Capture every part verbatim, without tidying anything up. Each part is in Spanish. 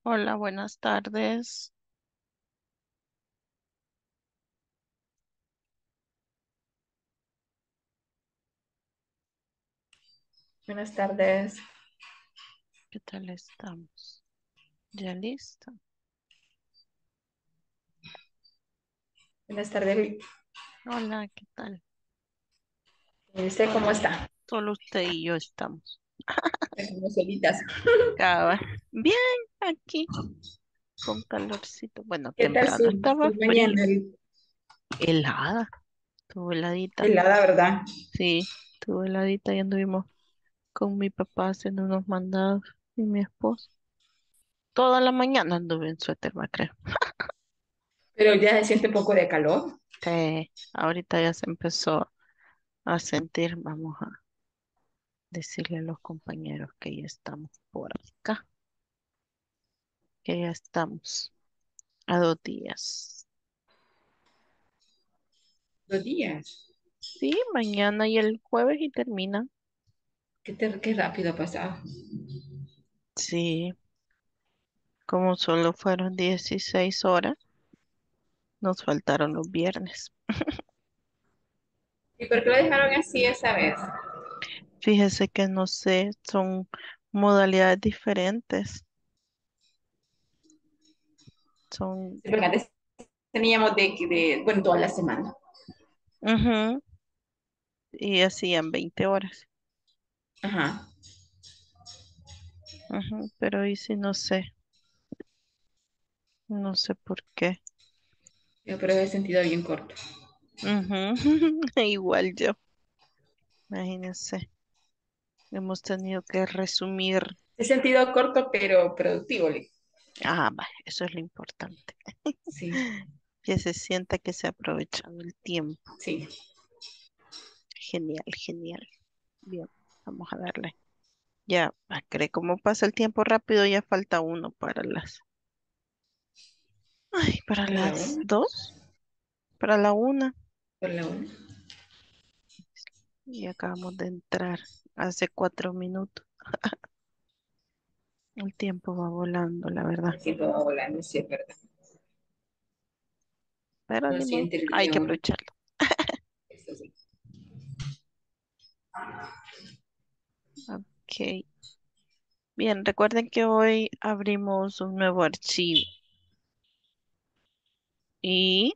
Hola, buenas tardes. Buenas tardes. ¿Qué tal estamos? ¿Ya listo? Buenas tardes. Hola, ¿qué tal? ¿Y usted cómo Solo, está? solo usted y yo estamos. Como solitas. Cabal. Bien, aquí con calorcito. Bueno, ¿Qué tal temprano su, estaba su frío. mañana? Helada, estuvo heladita. Helada, ¿verdad? Sí, estuvo heladita y anduvimos con mi papá haciendo unos mandados y mi esposo. Toda la mañana anduve en suéter, me creo. Pero ya se siente un poco de calor. Sí, ahorita ya se empezó a sentir. Vamos a decirle a los compañeros que ya estamos por acá, que ya estamos a dos días. Dos días. Sí, mañana y el jueves y termina. Qué, ter- qué rápido ha pasado. Sí, como solo fueron dieciséis horas, nos faltaron los viernes. ¿Y por qué lo dejaron así esa vez? Fíjese que no sé, son modalidades diferentes. Son, Sí, porque antes teníamos de, de, bueno, toda la semana. ujú, y hacían veinte horas. Ajá. Ujú, pero ahí sí no sé, no sé por qué. Yo pero he sentido bien corto. Ujú, igual yo, imagínense. Hemos tenido que resumir. He sentido corto, pero productivo. le- Ah, va, eso es lo importante. Sí, Que se sienta que se ha aprovechado el tiempo. sí. Genial, genial. Bien, vamos a darle. Ya, ah, cree cómo pasa el tiempo rápido, ya falta uno para las, ay, para Para la las una, dos, para la una. para la una. Y acabamos de entrar hace cuatro minutos. El tiempo va volando, la verdad. El tiempo va volando, sí, es verdad. Pero No ni modo, siente el hay día que uno. aprovecharlo. Eso sí. Ok. Bien, recuerden que hoy abrimos un nuevo archivo. Y,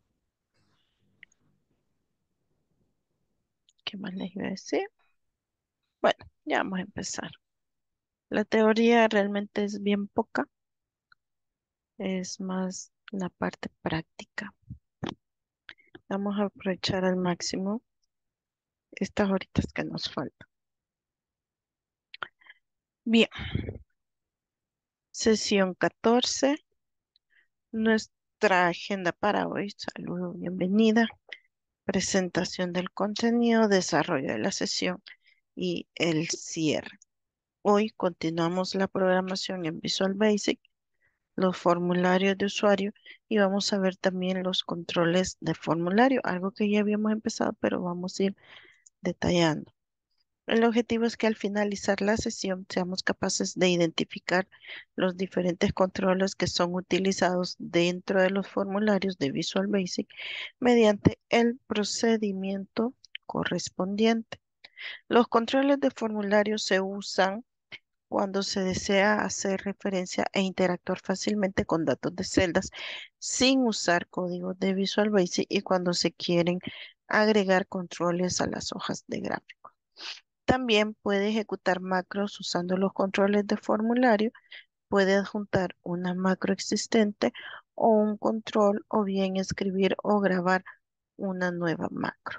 ¿qué más les iba a decir? Bueno, ya vamos a empezar. La teoría realmente es bien poca, es más la parte práctica. Vamos a aprovechar al máximo estas horitas que nos faltan. Bien, sesión catorce, nuestra agenda para hoy. Saludos, bienvenida. Presentación del contenido, desarrollo de la sesión y el cierre. Hoy continuamos la programación en Visual Basic, los formularios de usuario y vamos a ver también los controles de formulario, algo que ya habíamos empezado, pero vamos a ir detallando. El objetivo es que al finalizar la sesión seamos capaces de identificar los diferentes controles que son utilizados dentro de los formularios de Visual Basic mediante el procedimiento correspondiente. Los controles de formulario se usan cuando se desea hacer referencia e interactuar fácilmente con datos de celdas sin usar códigos de Visual Basic y cuando se quieren agregar controles a las hojas de gráfico. También puede ejecutar macros usando los controles de formulario, puede adjuntar una macro existente o un control o bien escribir o grabar una nueva macro.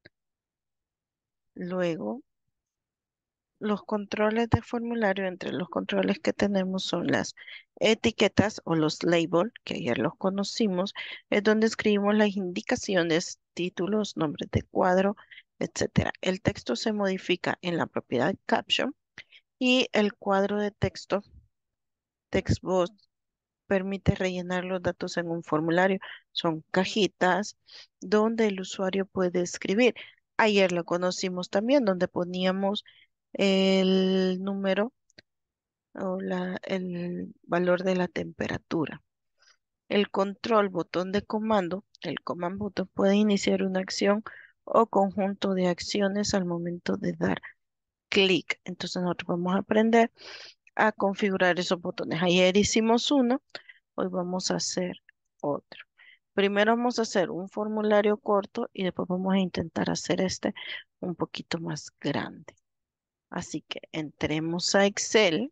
Luego, los controles de formulario, entre los controles que tenemos son las etiquetas o los labels, que ayer los conocimos, es donde escribimos las indicaciones, títulos, nombres de cuadro, etcétera. El texto se modifica en la propiedad caption y el cuadro de texto, text box, permite rellenar los datos en un formulario. Son cajitas donde el usuario puede escribir. Ayer lo conocimos también, donde poníamos el número o la, el valor de la temperatura. El control botón de comando, el command button, puede iniciar una acción o conjunto de acciones al momento de dar clic. Entonces nosotros vamos a aprender a configurar esos botones. Ayer hicimos uno, hoy vamos a hacer otro. Primero vamos a hacer un formulario corto y después vamos a intentar hacer este un poquito más grande. Así que entremos a Excel,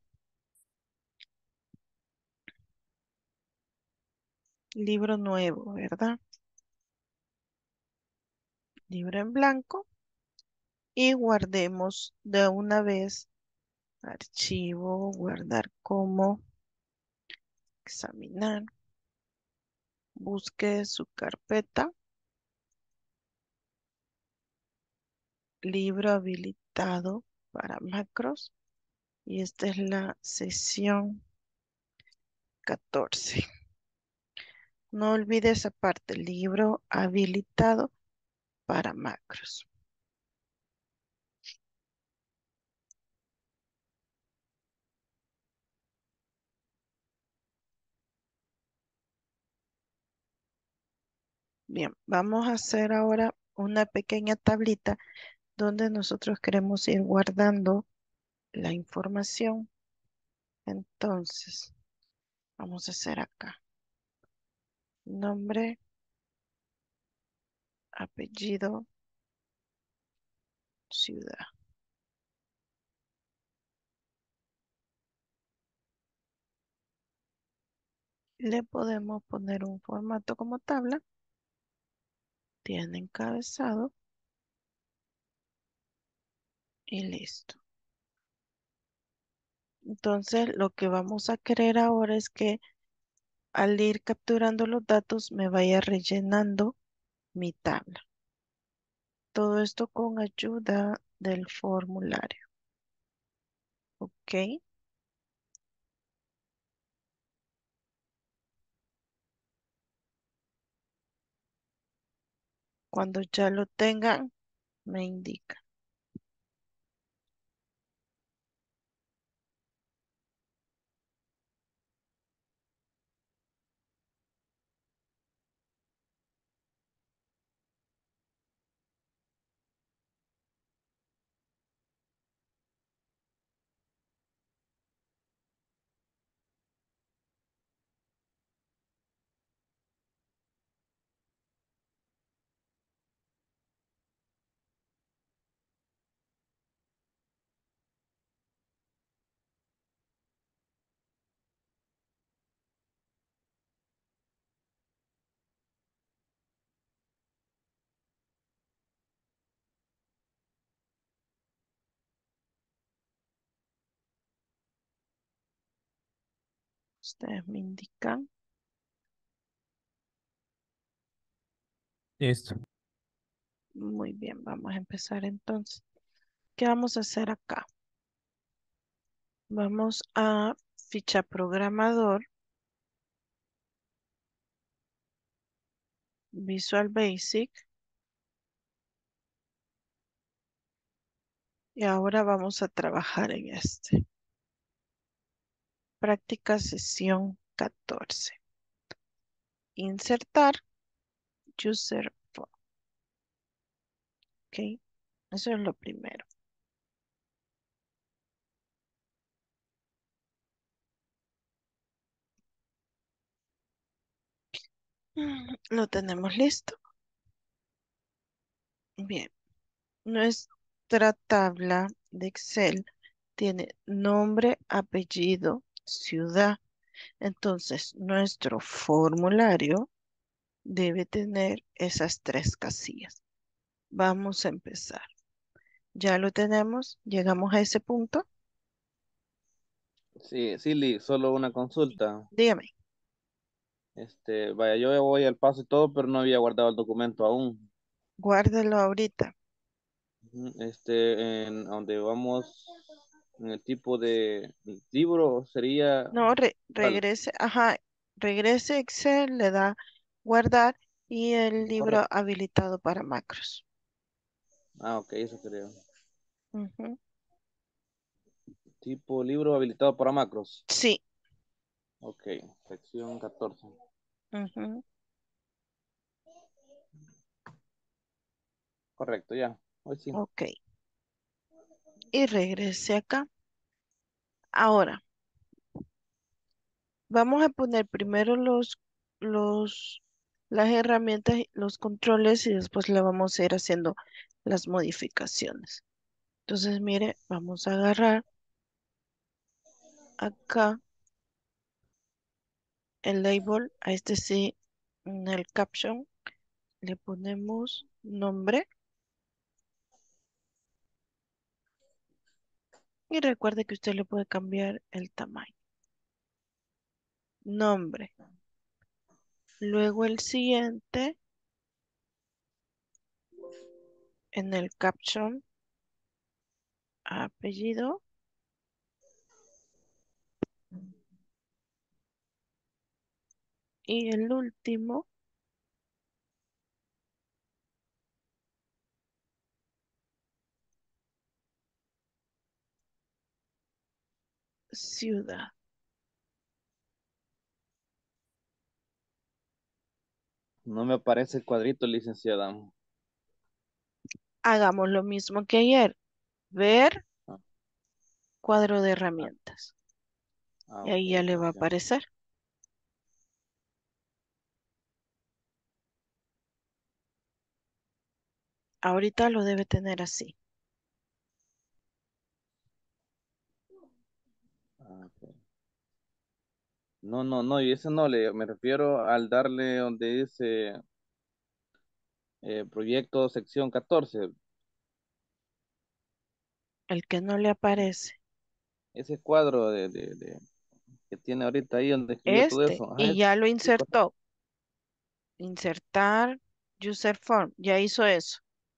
libro nuevo, ¿verdad? Libro en blanco y guardemos de una vez archivo, guardar como, examinar, busque su carpeta, libro habilitado para macros y esta es la sesión catorce. No olvide esa parte, libro habilitado para macros. Bien, vamos a hacer ahora una pequeña tablita donde nosotros queremos ir guardando la información. Entonces, vamos a hacer acá. Nombre, apellido, ciudad. Le podemos poner un formato como tabla. Tiene encabezado y listo. Entonces, lo que vamos a querer ahora es que al ir capturando los datos me vaya rellenando mi tabla. Todo esto con ayuda del formulario. ¿Ok? Cuando ya lo tengan, me indica. Ustedes me indican. Listo. Muy bien, vamos a empezar entonces. ¿Qué vamos a hacer acá? Vamos a ficha programador, Visual Basic. Y ahora vamos a trabajar en este. Práctica sesión catorce. Insertar user form. Ok, eso es lo primero. Mm, Lo tenemos listo. Bien, nuestra tabla de Excel tiene nombre, apellido, ciudad. Entonces, nuestro formulario debe tener esas tres casillas. Vamos a empezar. Ya lo tenemos, llegamos a ese punto. Sí, Silly, solo una consulta. Dígame, Este, vaya, yo ya voy al paso y todo, pero no había guardado el documento aún. guárdelo ahorita. Ujú. Este, en donde vamos, en el tipo de libro sería, No, re- ¿cuál? regrese, ajá, regrese a Excel, le da guardar y el libro Correcto. habilitado para macros. Ah, ok, eso creo. Ujú. Tipo libro habilitado para macros. Sí. Ok, sección catorce. Ujú. Correcto, ya. Hoy sí. Ok. Y regrese acá. Ahora, vamos a poner primero los, los, las herramientas, y los controles y después le vamos a ir haciendo las modificaciones. Entonces, mire, vamos a agarrar acá el label, a este sí, en el caption, le ponemos nombre y recuerde que usted le puede cambiar el tamaño. Nombre. Luego el siguiente, en el caption, apellido. Y el último, ciudad. No me aparece el cuadrito, licenciada. Hagamos lo mismo que ayer. Ver Ah, cuadro de ah, herramientas. ah, Y ok, ahí ya le va a gracias. aparecer. Ahorita lo debe tener así. Ah, ok. No, no, no, y ese no le, me refiero al darle donde dice eh, proyecto sección catorce. El que no le aparece. Ese cuadro de, de, de- que tiene ahorita ahí donde escribió todo Este. eso. Ajá, Y ese, ya lo sí, correcto. insertó. Insertar user form. Ya hizo eso.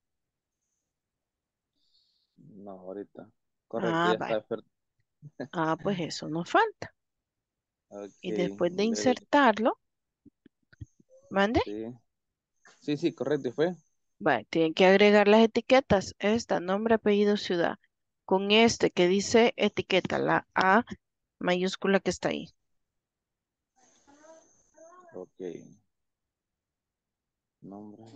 No, ahorita. Correcto, Ah, ya vale. está. per- Ah, pues eso nos falta. Ok, Y después de le doy. insertarlo, mande. Sí, sí, sí, correcto, y fue. Vale, tienen que agregar las etiquetas. Esta, nombre, apellido, ciudad. Con este que dice etiqueta, la A mayúscula que está ahí. Ok, nombre.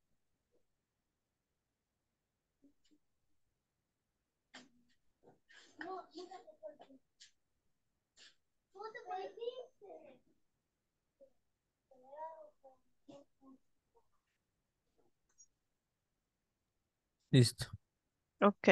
Listo. Ok.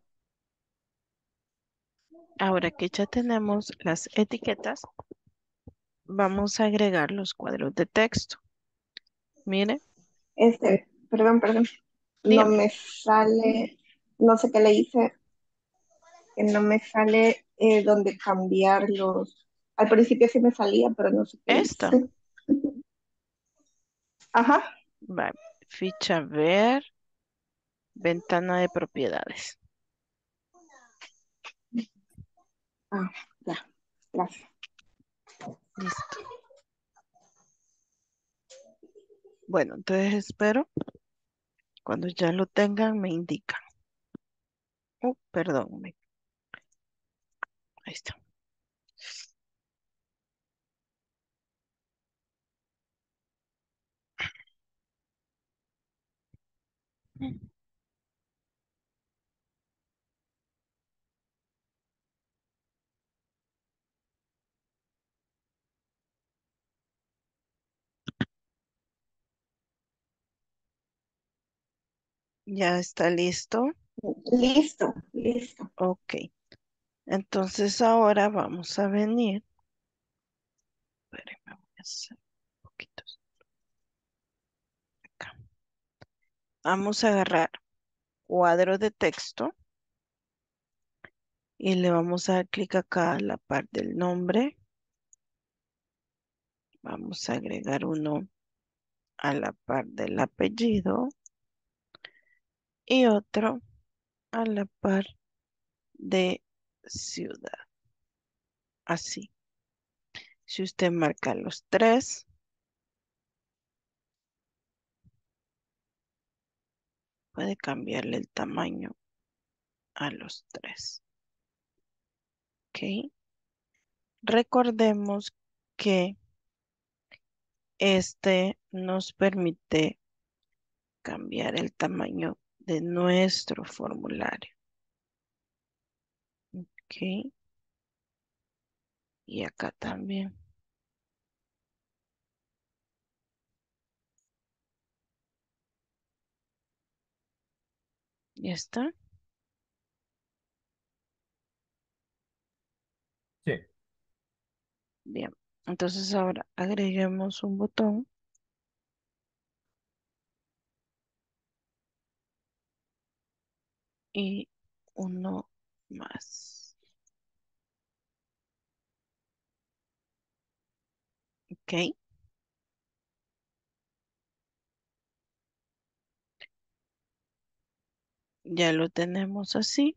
Ahora que ya tenemos las etiquetas, vamos a agregar los cuadros de texto. Mire, Este, perdón, perdón, no dígame, me sale, no sé qué le hice, que no me sale eh, donde cambiar los. Al principio sí me salía, pero no sé qué esta. hice. Ajá, Va, ficha ver, ventana de propiedades. ah, ya, gracias. Listo. Bueno, entonces espero. Cuando ya lo tengan, me indican. Oh, perdón, me- ahí está. Ya está listo. Listo, listo. Ok. Entonces ahora vamos a venir. Espérenme, voy a hacer un poquito acá. Vamos a agarrar cuadro de texto y le vamos a dar clic acá a la parte del nombre. Vamos a agregar uno a la par del apellido y otro a la par de ciudad. Así. Si usted marca los tres, puede cambiarle el tamaño a los tres. Ok. Recordemos que este nos permite cambiar el tamaño de nuestro formulario. Ok. Y acá también. ¿Ya está? Sí, Bien. Entonces ahora agreguemos un botón y uno más. Ok. Ya lo tenemos así.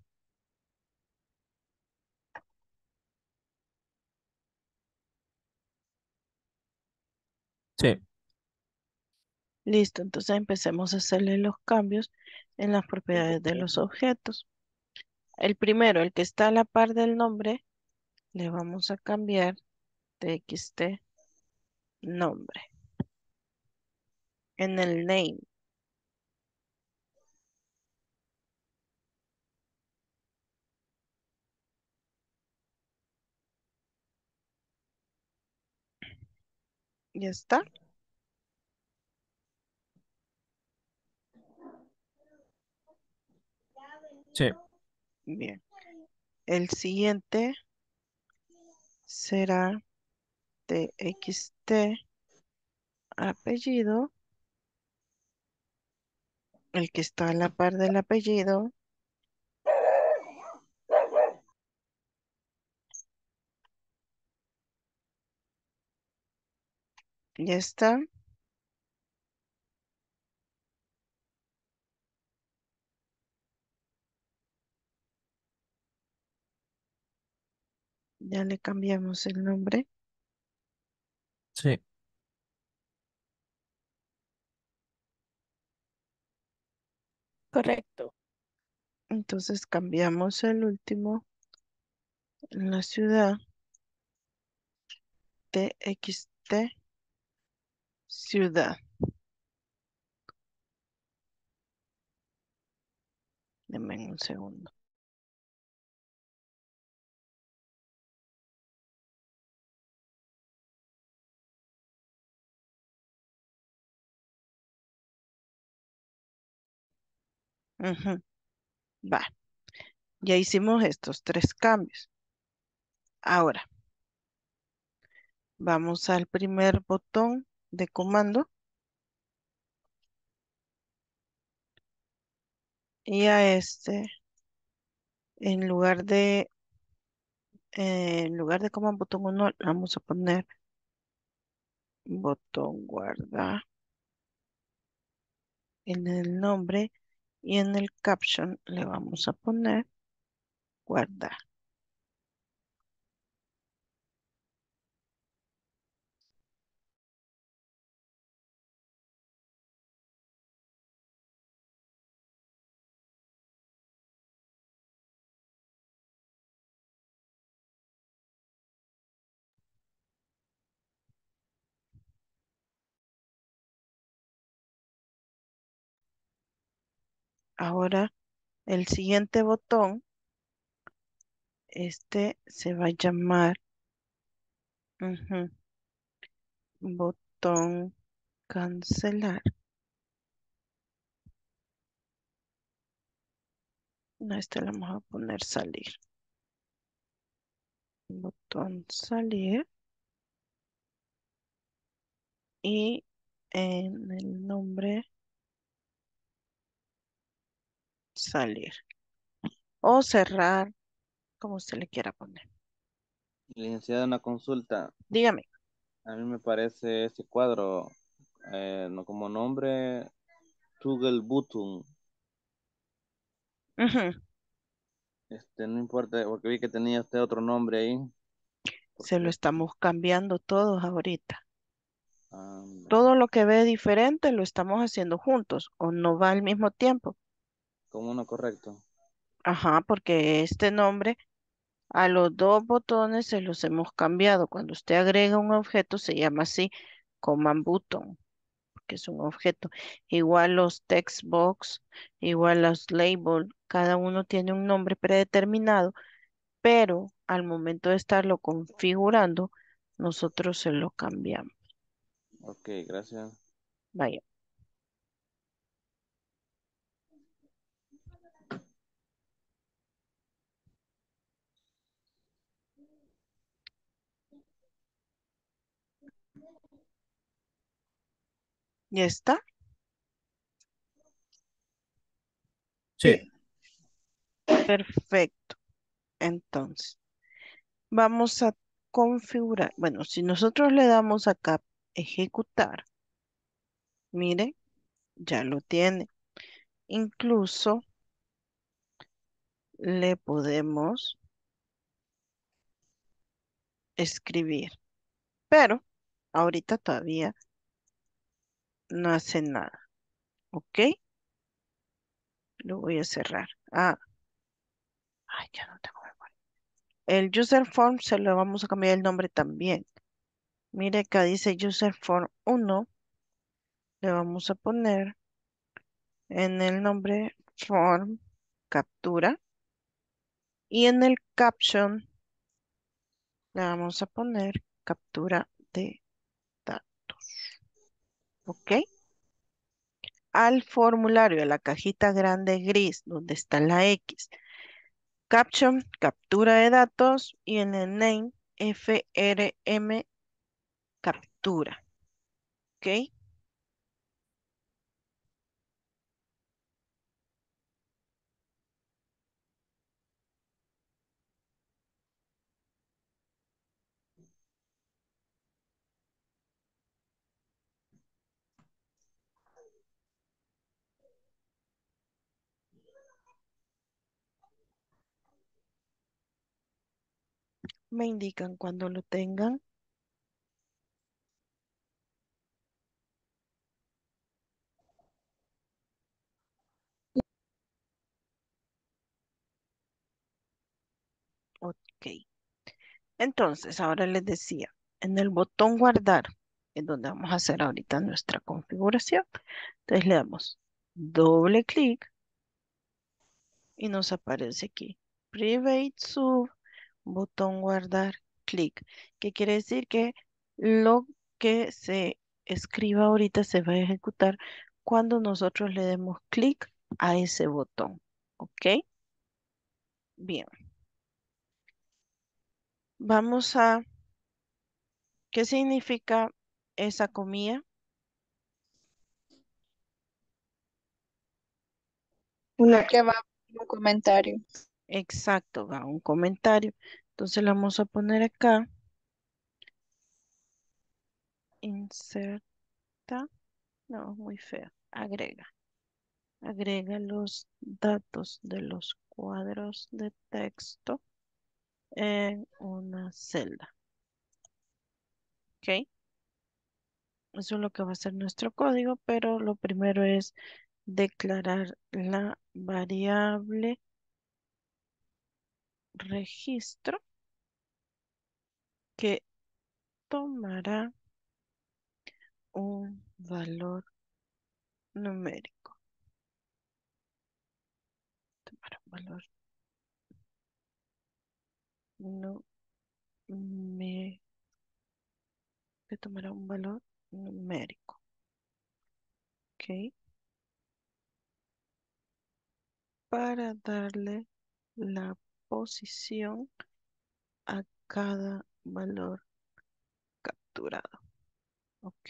sí, Listo. Entonces empecemos a hacerle los cambios en las propiedades de los objetos. El primero, el que está a la par del nombre, le vamos a cambiar txt nombre. En el name, ¿ya está? sí, Bien. El siguiente será txt apellido, el que está a la par del apellido, ¿ya está? Ya le cambiamos el nombre. sí, Correcto. Entonces cambiamos el último, la ciudad, txt ciudad. Denme un segundo. Ujú. Va, ya hicimos estos tres cambios. Ahora, vamos al primer botón de comando y a este, en lugar de, eh, en lugar de command botón uno, vamos a poner botón guardar en el nombre y en el caption le vamos a poner guardar. Ahora, el siguiente botón, este se va a llamar ujú, botón cancelar. No, este le vamos a poner salir. Botón salir y en el nombre salir o cerrar, como usted le quiera poner. Licenciada, una consulta. Dígame. A mí me parece ese cuadro, eh, no como nombre, Toggle Button. Ujú. Este, no importa, porque vi que tenía este otro nombre ahí. Se lo Porque, estamos cambiando todos ahorita. ah, Todo lo que ve diferente lo estamos haciendo juntos o no va al mismo tiempo. como uno correcto. Ajá, porque este nombre A los dos botones se los hemos cambiado. Cuando usted agrega un objeto se llama así, Command Button, que es un objeto. Igual los text box, igual los label, cada uno tiene un nombre predeterminado, pero al momento de estarlo configurando, nosotros se lo cambiamos. Ok, gracias. Vaya. ¿Ya está? Sí, Perfecto. Entonces, vamos a configurar. Bueno, si nosotros le damos acá ejecutar, mire, ya lo tiene. Incluso le podemos escribir, pero ahorita todavía no hace nada, ¿ok? Lo voy a cerrar. Ah, ay, ya no tengo memoria. El user form se lo vamos a cambiar el nombre también. Mire, acá dice user form uno. Le vamos a poner en el nombre form captura y en el caption le vamos a poner captura de datos, ¿ok? Al formulario, a la cajita grande gris donde está la X. Caption, captura de datos y en el name, F R M captura. ¿Ok? Me indican cuando lo tengan. Ok. Entonces, ahora les decía, en el botón guardar, es donde vamos a hacer ahorita nuestra configuración. Entonces le damos doble clic y nos aparece aquí. Private Sub, botón guardar, clic. ¿Qué quiere decir? Que lo que se escriba ahorita se va a ejecutar cuando nosotros le demos clic a ese botón. ¿Ok? Bien. Vamos a, ¿qué significa esa comilla? Una, Que va un comentario. Exacto, va un comentario. Entonces le vamos a poner acá, inserta, no, muy feo, agrega. Agrega los datos de los cuadros de texto en una celda. ¿Ok? Eso es lo que va a ser nuestro código, pero lo primero es declarar la variable registro que tomará un valor numérico. Tomará un valor numérico. Que tomará un valor numérico. ¿Ok? Para darle la posición a cada valor capturado. ¿Ok?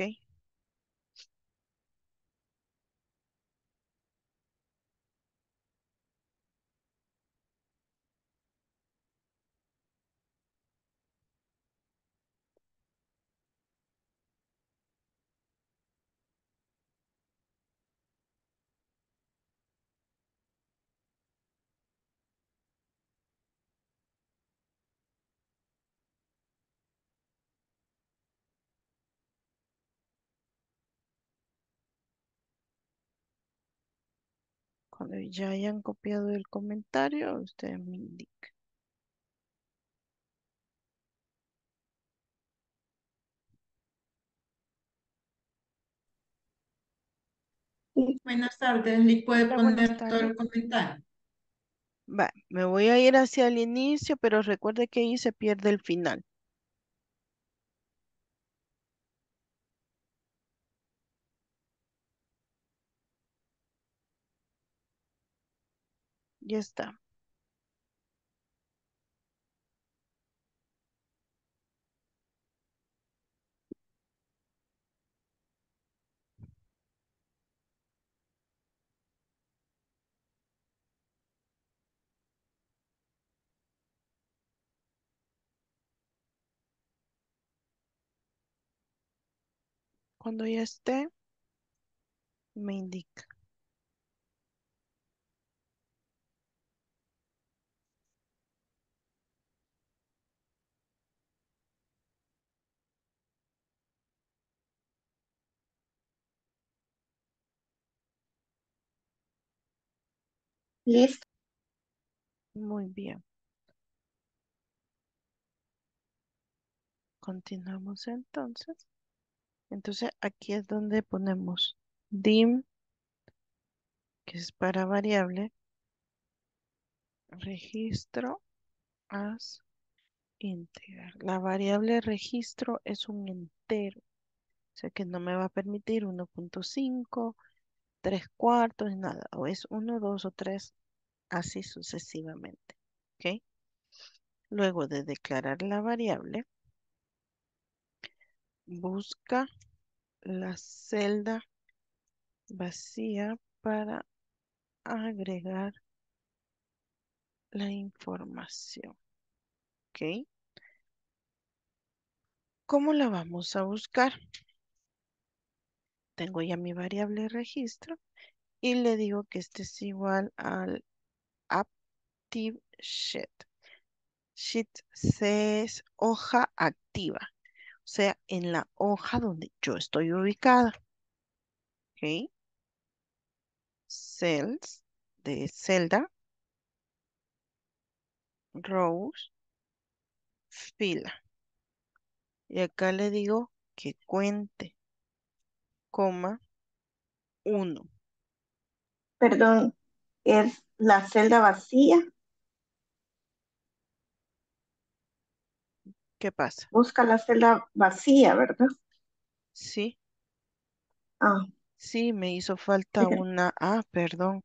Cuando ya hayan copiado el comentario, ustedes me indican. Sí. Buenas tardes, ¿le puede Hola, buenas poner todo tardes. el comentario? Va, me voy a ir hacia el inicio, pero recuerde que ahí se pierde el final. Ya está. Cuando ya esté, me indica. Listo. Muy bien. Continuamos entonces. Entonces aquí es donde ponemos dim, que es para variable, registro as integer. La variable registro es un entero, o sea que no me va a permitir uno punto cinco, tres cuartos, ni nada. O es uno, dos o tres, así sucesivamente. ¿Ok? Luego de declarar la variable, busca la celda vacía para agregar la información. ¿Ok? ¿Cómo la vamos a buscar? Tengo ya mi variable registro y le digo que este es igual al active sheet. Sheet es hoja activa, o sea, en la hoja donde yo estoy ubicada. ¿Ok? Cells de celda, rows, fila. Y acá le digo que cuente, coma, uno. Perdón, es la celda vacía. ¿Qué pasa? Busca la celda vacía, ¿verdad? Sí, Ah, sí, me hizo falta una A, perdón.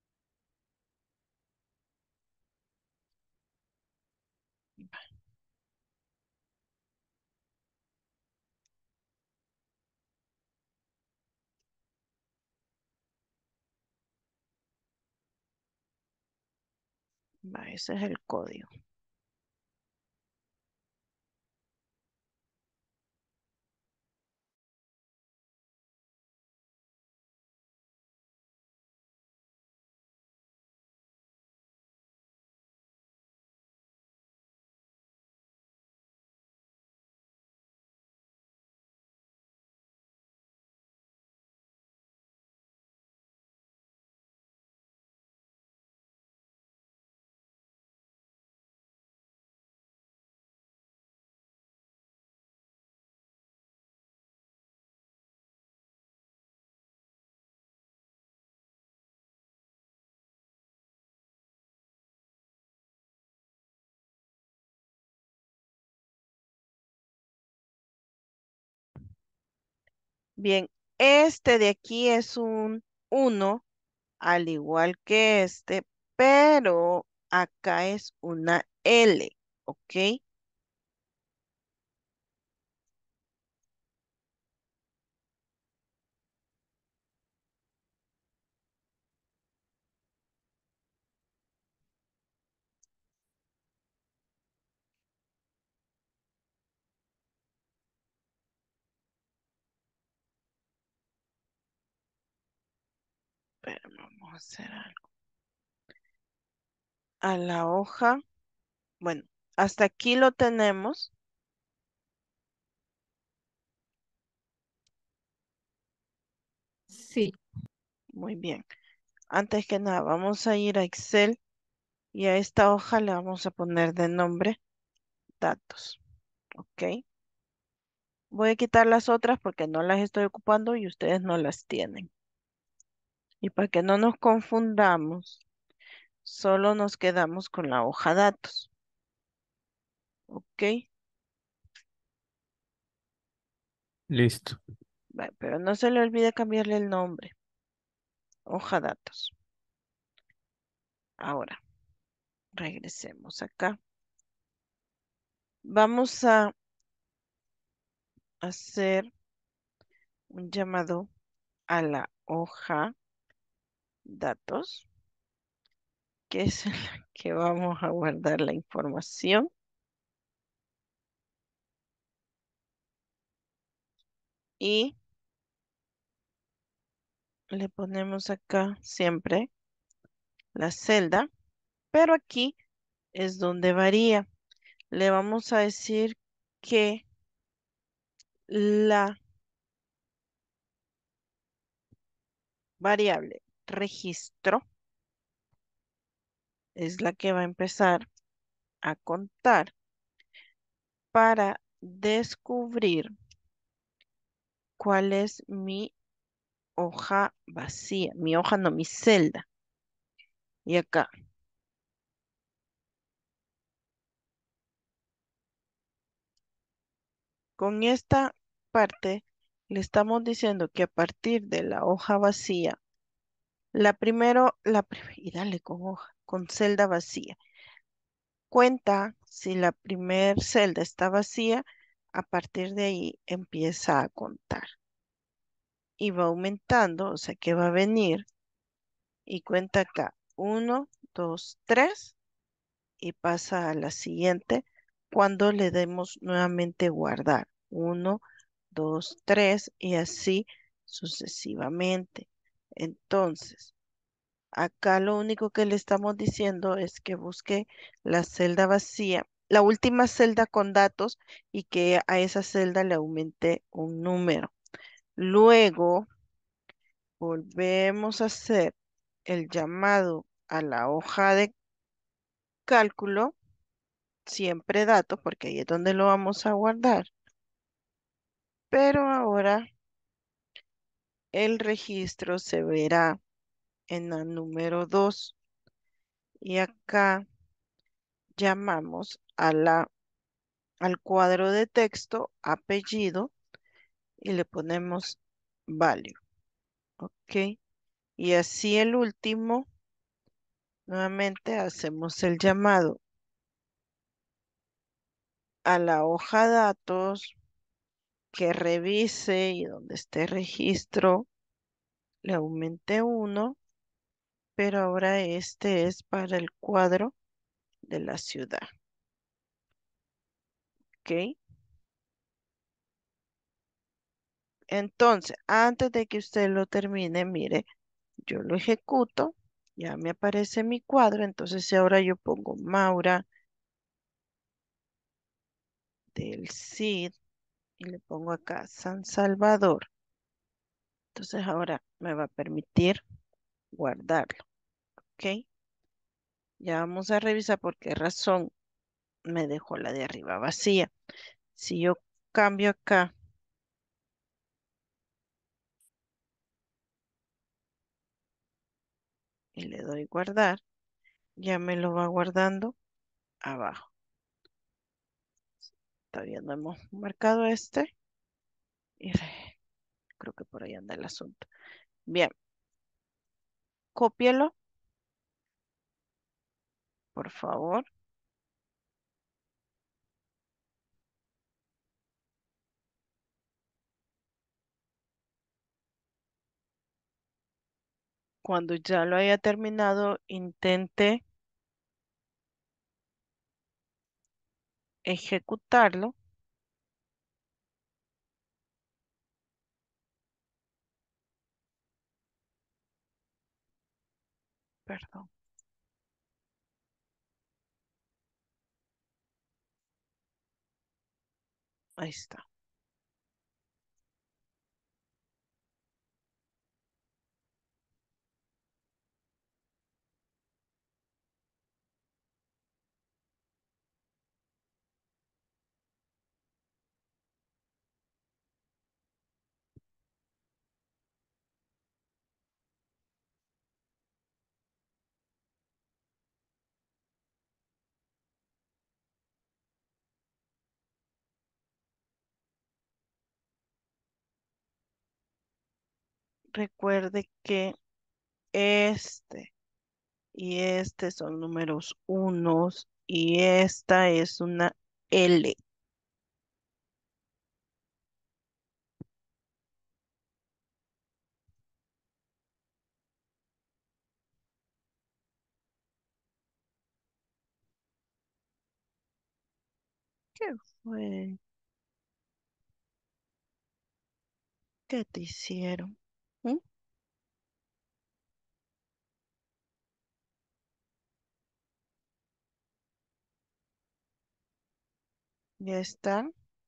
Va, ese es el código. Bien, este de aquí es un uno, al igual que este, pero acá es una L, ¿ok? Pero vamos a hacer algo. A la hoja, bueno, hasta aquí lo tenemos. Sí. Muy bien. Antes que nada, vamos a ir a Excel y a esta hoja le vamos a poner de nombre datos, ¿ok? Voy a quitar las otras porque no las estoy ocupando y ustedes no las tienen. Y para que no nos confundamos, solo nos quedamos con la hoja datos. ¿Ok? Listo. Va, pero no se le olvide cambiarle el nombre. Hoja datos. Ahora, regresemos acá. Vamos a hacer un llamado a la hoja datos, que es en la que vamos a guardar la información. Y le ponemos acá siempre la celda, pero aquí es donde varía. Le vamos a decir que la variable registro es la que va a empezar a contar para descubrir cuál es mi hoja vacía, mi hoja no, mi celda. Y acá, con esta parte, le estamos diciendo que a partir de la hoja vacía, la primero, la prim- y dale con hoja, con celda vacía. Cuenta si la primer celda está vacía, a partir de ahí empieza a contar. Y va aumentando, o sea que va a venir y cuenta acá, uno, dos, tres, y pasa a la siguiente cuando le demos nuevamente guardar. Uno, dos, tres, y así sucesivamente. Entonces, acá lo único que le estamos diciendo es que busque la celda vacía, la última celda con datos, y que a esa celda le aumente un número. Luego volvemos a hacer el llamado a la hoja de cálculo, siempre datos, porque ahí es donde lo vamos a guardar. Pero ahora el registro se verá en la número dos. Y acá llamamos a la, al cuadro de texto apellido y le ponemos value. ¿Ok? Y así el último, nuevamente hacemos el llamado a la hoja datos, que revise y donde esté registro le aumente uno, pero ahora este es para el cuadro de la ciudad. ¿Ok? Entonces, antes de que usted lo termine, mire, yo lo ejecuto, ya me aparece mi cuadro, entonces si ahora yo pongo Maura del C I D y le pongo acá San Salvador, entonces ahora me va a permitir guardarlo. ¿Ok? Ya vamos a revisar por qué razón me dejó la de arriba vacía. Si yo cambio acá y le doy guardar, ya me lo va guardando abajo. Todavía no hemos marcado este. Y re- creo que por ahí anda el asunto. Bien, cópielo, por favor. Cuando ya lo haya terminado, intente ejecutarlo. Perdón, ahí está. recuerde que este y este son números unos y esta es una L. ¿Qué fue? ¿Qué te hicieron? ¿Mm? ¿Ya está?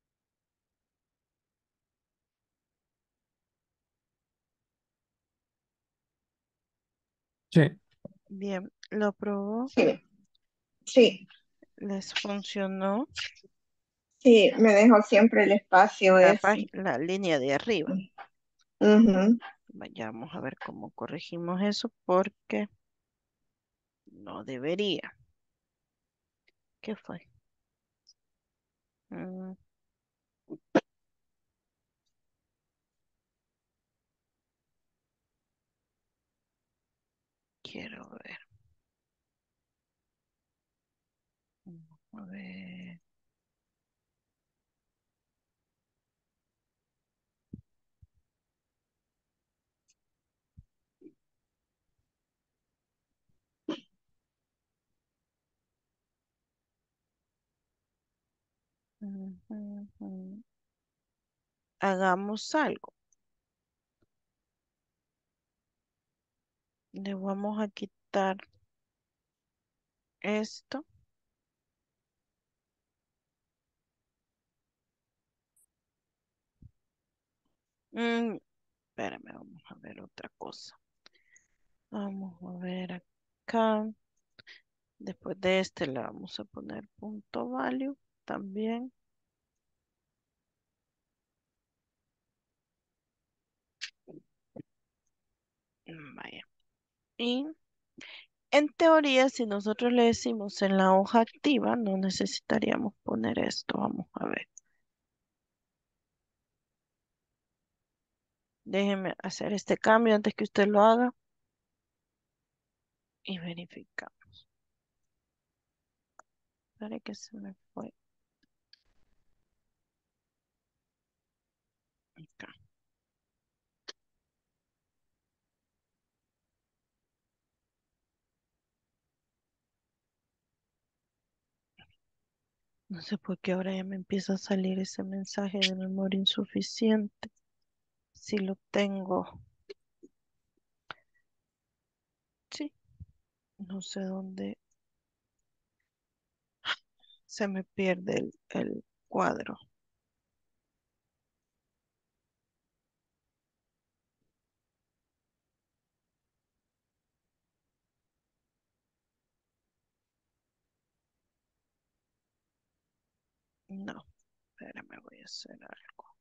Sí, Bien, ¿lo probó? Sí, sí, ¿Les funcionó? sí, me dejó siempre el espacio La, ese. pag- la línea de arriba. Ujú. Vayamos a ver cómo corregimos eso porque no debería. ¿Qué fue? Mm, quiero ver. Vamos a ver. Ujú, ujú. Hagamos algo. Le vamos a quitar esto. Mm, espérame, vamos a ver otra cosa. Vamos a ver acá. Después de este le vamos a poner punto value también. Mm, vaya. Y en teoría, si nosotros le decimos en la hoja activa, no necesitaríamos poner esto. Vamos a ver. Déjeme hacer este cambio antes que usted lo haga y verificamos. Espere que se me fue acá. No sé por qué ahora ya me empieza a salir ese mensaje de memoria insuficiente. Si lo tengo, sí, no sé dónde se me pierde el, el cuadro. No, espérame, voy a hacer algo.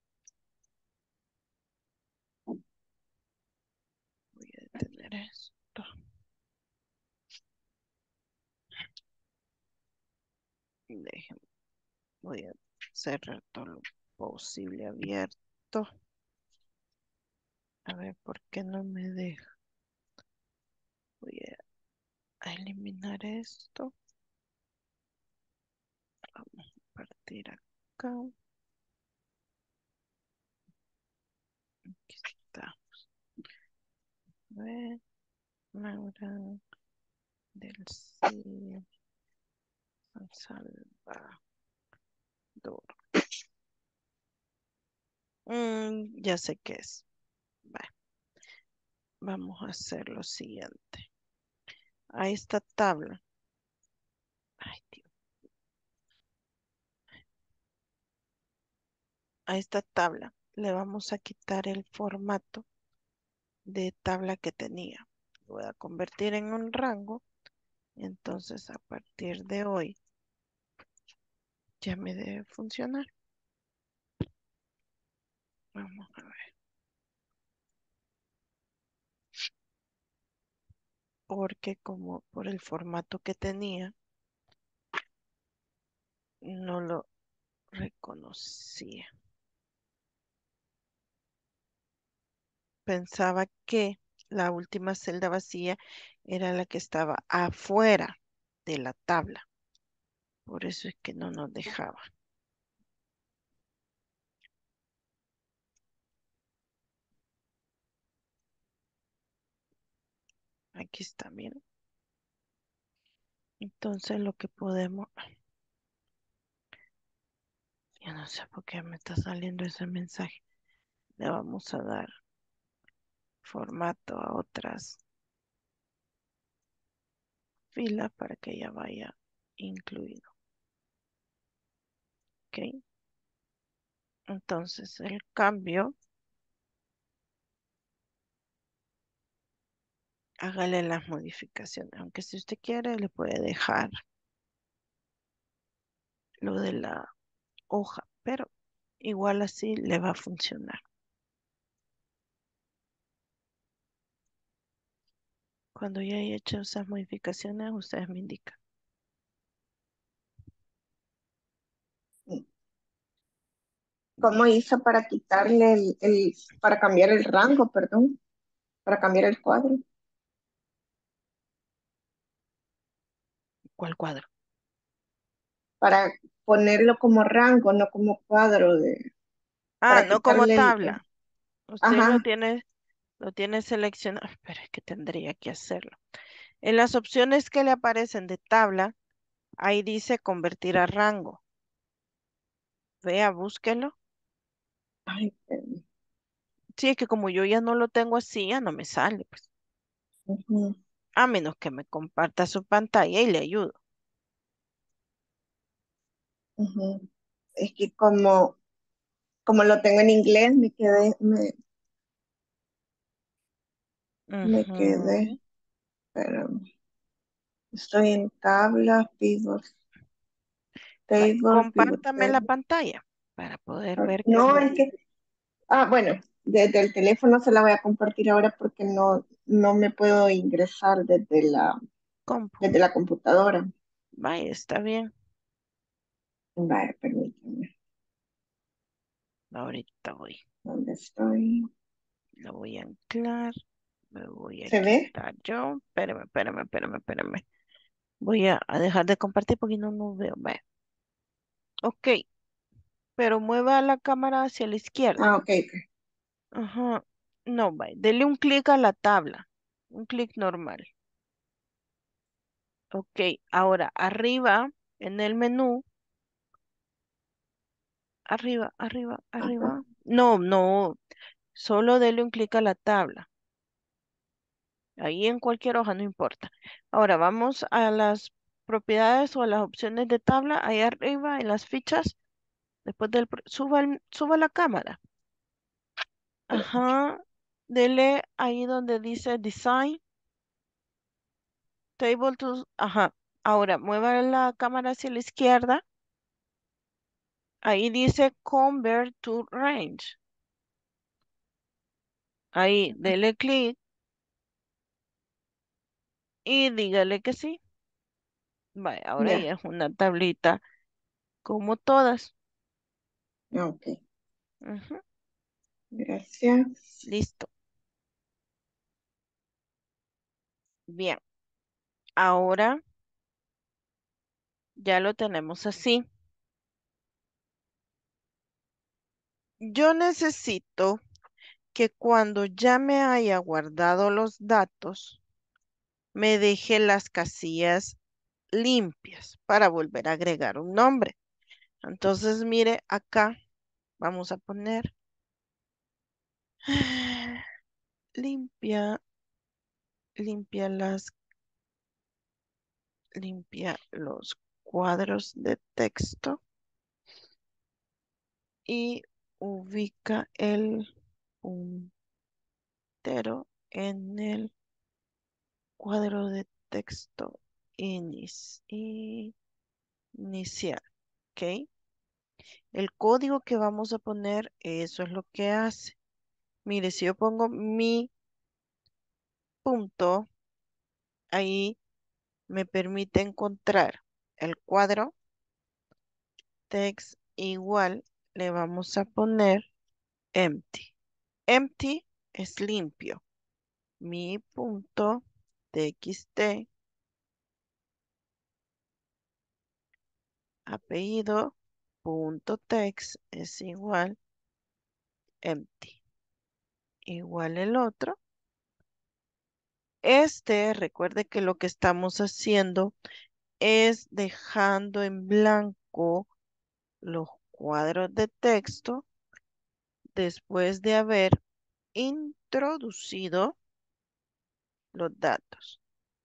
Voy a detener esto. Déjenme, voy a cerrar todo lo posible abierto. A ver, ¿por qué no me deja? Voy a, a eliminar esto. Vamos a partir acá. Aquí está. A ver, Laura del C. San Salvador. Mm, ya sé qué es. Va, vamos a hacer lo siguiente. A esta tabla. Ay, Dios. A esta tabla le vamos a quitar el formato de tabla que tenía. Lo voy a convertir en un rango. Entonces, a partir de hoy, ya me debe funcionar. Vamos a ver. Porque como por el formato que tenía, no lo reconocía. pensaba que la última celda vacía era la que estaba afuera de la tabla. Por eso es que no nos dejaba. Aquí está, bien. Entonces lo que podemos... Yo no sé por qué me está saliendo ese mensaje. Le vamos a dar formato a otras filas para que ya vaya incluido. ¿Ok? Entonces el cambio, hágale las modificaciones. Aunque si usted quiere, le puede dejar lo de la hoja, pero igual así le va a funcionar. Cuando ya haya hecho esas modificaciones, ustedes me indican. ¿Cómo hizo para quitarle el, el, para cambiar el rango, perdón, para cambiar el cuadro, ¿Cuál cuadro? para ponerlo como rango, no como cuadro de, Ah, para no como quitarle el, el- tabla. Usted lo ajá, tiene, lo tiene seleccionado, pero es que tendría que hacerlo. En las opciones que le aparecen de tabla, ahí dice convertir a rango. Vea, búsquelo. ay, espérame, Sí, es que como yo ya no lo tengo así, ya no me sale, pues. ujú, A menos que me comparta su pantalla y le ayudo. ujú. Es que como, como lo tengo en inglés, me quedé, me, me quedé, Ujú. espérame, estoy en tabla, pivot, Vaya, table, pivot compártame la table. pantalla para poder ver qué es No, lo es que, ah, bueno, desde el teléfono se la voy a compartir ahora porque no, no me puedo ingresar desde la, compu. desde la computadora. Vaya, está bien. Vale, permíteme. Ahorita voy. ¿Dónde estoy? Lo voy a anclar. Me voy a ¿Se ve? quitar yo. Espérame, espérame, espérame, espérame. Voy a, a dejar de compartir porque no lo veo. Vaya. Ok, pero mueva la cámara hacia la izquierda. Ah, ok, ok. Ajá. No, vaya. Dele un clic a la tabla. Un clic normal. Ok, ahora arriba en el menú. Arriba, arriba, Ajá. arriba. No, no. Solo dele un clic a la tabla. Ahí en cualquier hoja, no importa. Ahora vamos a las propiedades o a las opciones de tabla. Ahí arriba en las fichas. Después del... pro- Suba, el- suba la cámara. Ajá. Dele ahí donde dice Design. Table to... Ajá. Ahora mueva la cámara hacia la izquierda. Ahí dice Convert to Range. Ahí dele clic y dígale que sí. Vaya, ahora Ya, ya es una tablita como todas. ok. Ujú. Gracias. Listo. Bien. Ahora ya lo tenemos así. Yo necesito que cuando ya me haya guardado los datos, me deje las casillas limpias para volver a agregar un nombre. Entonces, mire, acá vamos a poner limpia, limpia las, limpia los cuadros de texto y ubica el puntero en el cuadro de texto inis- inicial. ¿Ok? El código que vamos a poner, eso es lo que hace. Mire, si yo pongo mi punto, ahí me permite encontrar el cuadro text igual, le vamos a poner empty. Empty es limpio. Mi punto txt, apellido, punto text es igual empty. Igual el otro. Este, recuerde que lo que estamos haciendo es dejando en blanco los cuadros de texto después de haber introducido los datos.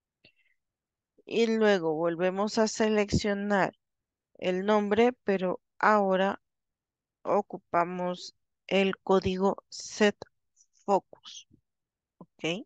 Y luego volvemos a seleccionar el nombre, pero ahora ocupamos el código set focus. ¿Ok?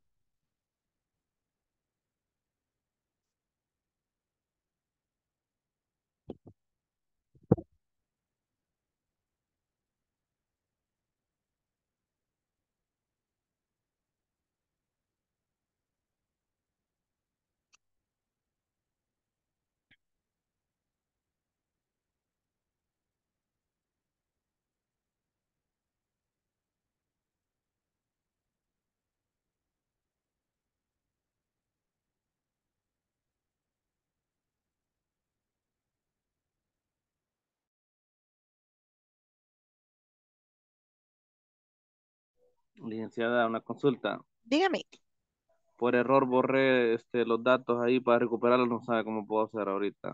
Licenciada, una consulta. Dígame, Por error borré este, los datos ahí para recuperarlos, no sabe cómo puedo hacer ahorita.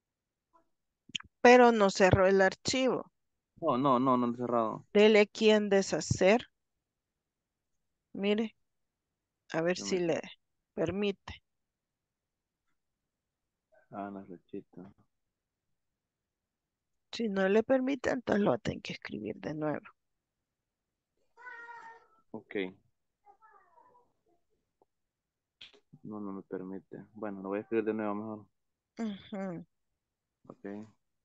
pero no cerró el archivo. No, no, no, no lo he cerrado. Dele aquí en deshacer. Mire, a ver si Permítame. le permite. Ah, la flechita. Si no le permite, entonces lo tengo que escribir de nuevo. Ok. No, no me permite. Bueno, lo voy a escribir de nuevo mejor. Ujú. Ok.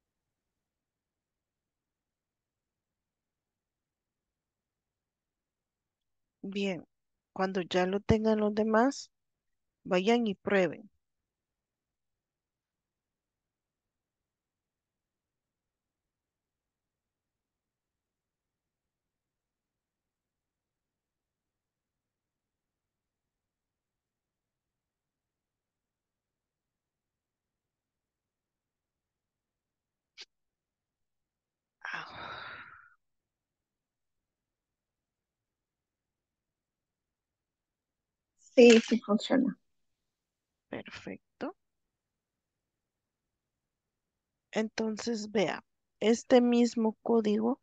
Bien, cuando ya lo tengan los demás, vayan y prueben. Ah, Sí, sí funciona. perfecto. Entonces, vea, este mismo código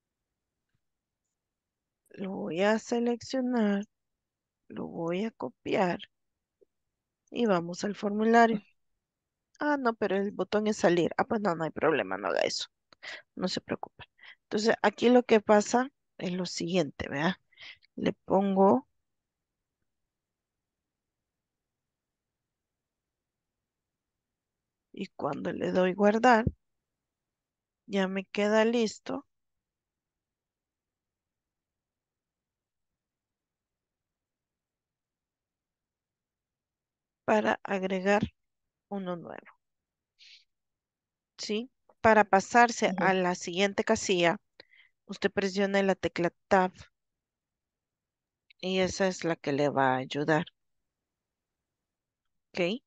lo voy a seleccionar, lo voy a copiar y vamos al formulario. Ah, no, pero el botón es salir. Ah, pues no, no hay problema, no haga eso. No se preocupe. Entonces, aquí lo que pasa es lo siguiente, vea. Le pongo y cuando le doy guardar, ya me queda listo para agregar uno nuevo, ¿sí? Para pasarse a Ujú. la siguiente casilla, usted presiona la tecla Tab y esa es la que le va a ayudar, ¿ok?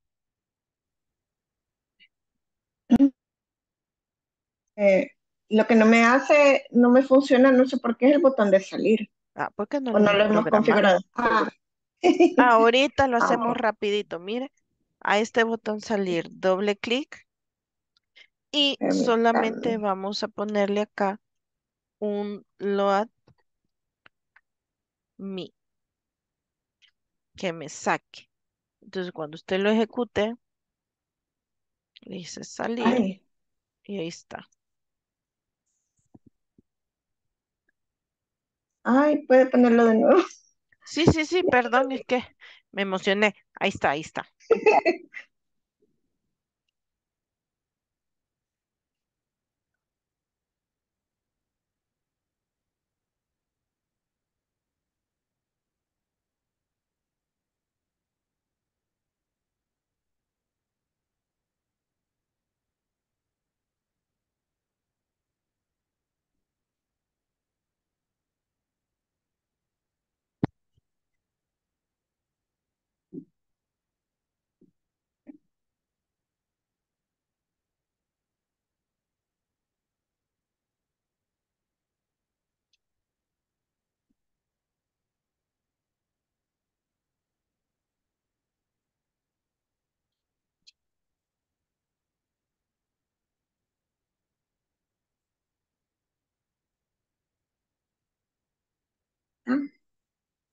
Eh, lo que no me hace, no me funciona, no sé por qué es el botón de salir. Ah, porque no O lo no hemos lo hemos programado. configurado. Ah, Ahorita lo ah, hacemos ok. rapidito, mire, a este botón salir, doble clic y solamente Permítame. vamos a ponerle acá un load me, que me saque. Entonces, cuando usted lo ejecute, le dice salir Ay, y ahí está. ay, puede ponerlo de nuevo. Sí, sí, sí, perdón, es que me emocioné. Ahí está, ahí está.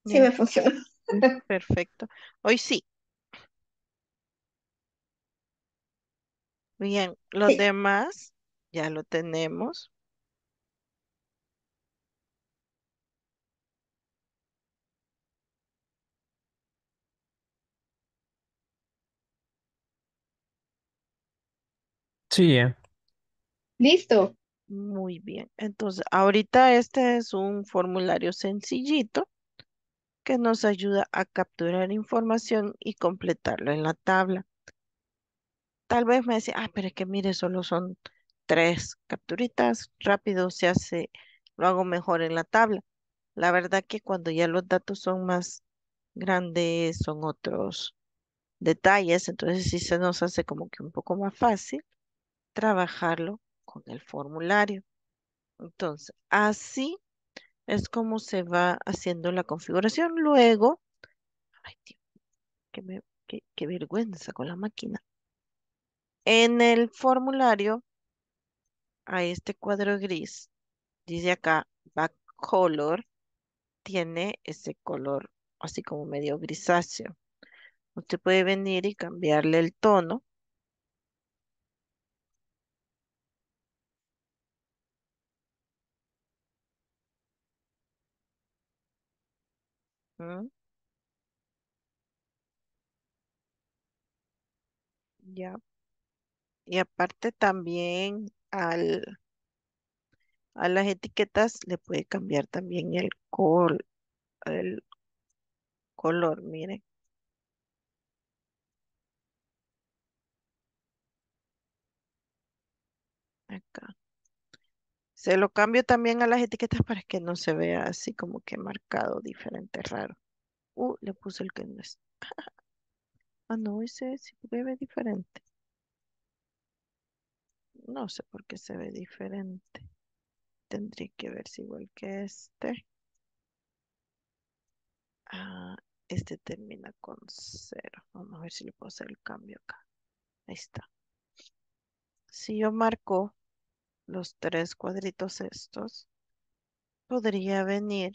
Sí Ya, me funcionó. perfecto. Hoy sí. Bien, los Sí, demás ya lo tenemos. Sí, eh. listo. Muy bien. Entonces, ahorita este es un formulario sencillito que nos ayuda a capturar información y completarlo en la tabla. Tal vez me decía, ah, pero es que mire, solo son tres capturitas, rápido se hace, lo hago mejor en la tabla. La verdad que cuando ya los datos son más grandes, son otros detalles, entonces sí se nos hace como que un poco más fácil trabajarlo con el formulario. Entonces, así es como se va haciendo la configuración. Luego, ay, Dios, qué, me- qué- qué vergüenza con la máquina. En el formulario, a este cuadro gris, dice acá, back color, tiene ese color así como medio grisáceo. Usted puede venir y cambiarle el tono. ¿M? Ya. Y aparte también al, a las etiquetas le puede cambiar también el, col, el color, mire, acá. Se lo cambio también a las etiquetas para que no se vea así como que marcado diferente, raro. Uh, le puse el que no es. Ah, no, ese sí se ve diferente. No sé por qué se ve diferente. Tendría que ver si igual que este. Ah, este termina con cero. Vamos a ver si le puedo hacer el cambio acá. Ahí está. Si yo marco los tres cuadritos estos, podría venir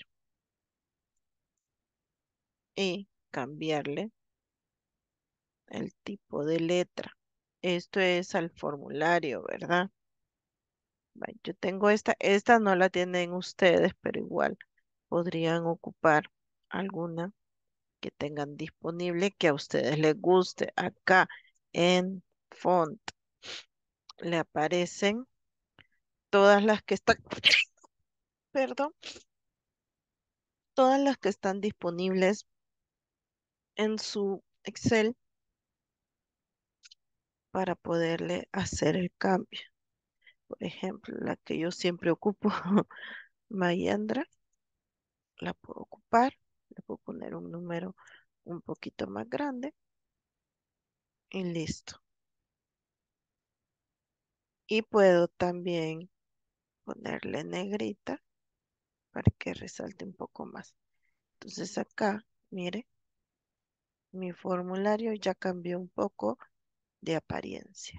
y cambiarle el tipo de letra. Esto es al formulario, ¿verdad? Va, yo tengo esta, esta no la tienen ustedes, pero igual podrían ocupar alguna que tengan disponible que a ustedes les guste. Acá en font le aparecen todas las que están, perdón, todas las que están disponibles en su Excel para poderle hacer el cambio. Por ejemplo, la que yo siempre ocupo, Mayandra, la puedo ocupar, le puedo poner un número un poquito más grande y listo. Y puedo también ponerle negrita para que resalte un poco más. Entonces acá, mire, mi formulario ya cambió un poco de apariencia.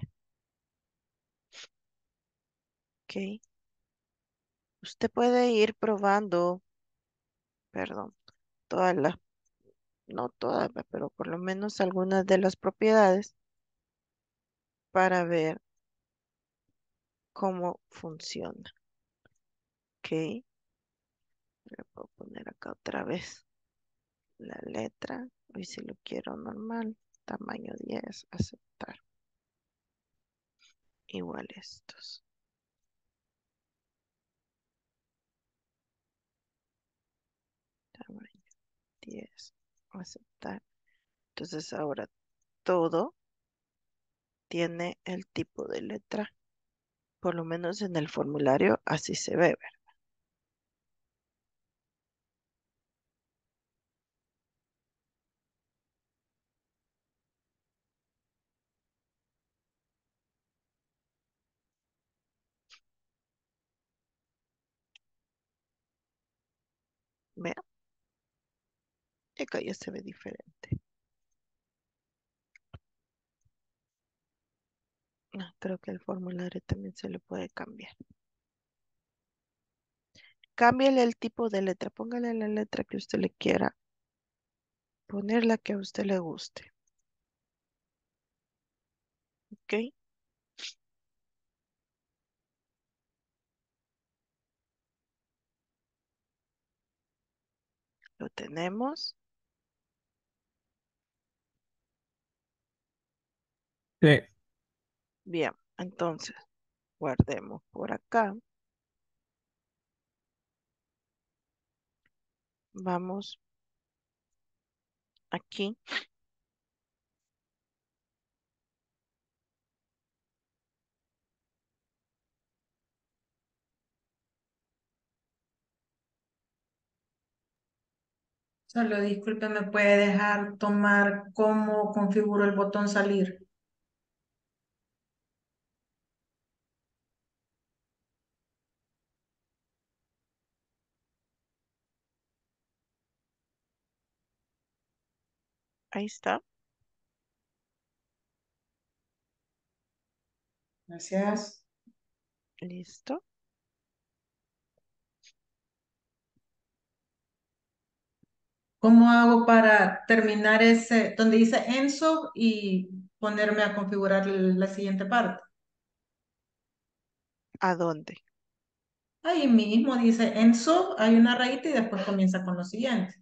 ¿Ok? Usted puede ir probando, perdón, todas las, no todas, va, pero por lo menos algunas de las propiedades para ver cómo funciona. ¿Ok? Le puedo poner acá otra vez la letra. Hoy si lo quiero normal, tamaño diez, aceptar. Igual estos. Tamaño diez, aceptar. Entonces ahora todo tiene el tipo de letra. Por lo menos en el formulario así se ve, ¿verdad? Vea, y acá ya se ve diferente. Ah, creo que el formulario también se le puede cambiar. Cámbiale el tipo de letra, póngale la letra que usted le quiera poner la que a usted le guste. ¿Ok? Lo tenemos. Sí. Bien, entonces guardemos por acá. Vamos aquí. Solo disculpe, ¿me puede dejar tomar cómo configuro el botón salir? Ahí está. Gracias. Listo. ¿Cómo hago para terminar ese, donde dice Enso y ponerme a configurar la siguiente parte? ¿A dónde? Ahí mismo dice Enso, hay una rayita y después comienza con lo siguiente.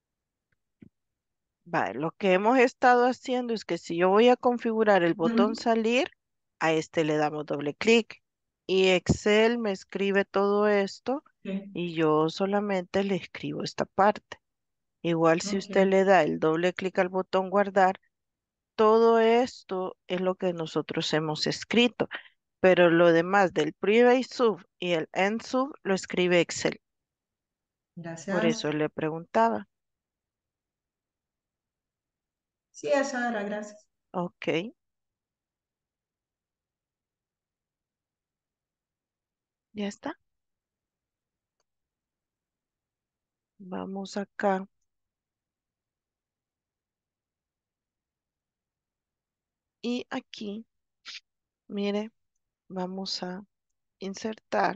Vale, lo que hemos estado haciendo es que si yo voy a configurar el botón Ujú. salir, a este le damos doble clic y Excel me escribe todo esto Ok, y yo solamente le escribo esta parte. Igual si usted ok. le da el doble clic al botón guardar, todo esto es lo que nosotros hemos escrito, pero lo demás del private sub y el end sub lo escribe Excel. Por Gracias. eso le preguntaba. Sí, eso era, gracias. Ok, ya está. Vamos acá. Y aquí, mire, vamos a insertar.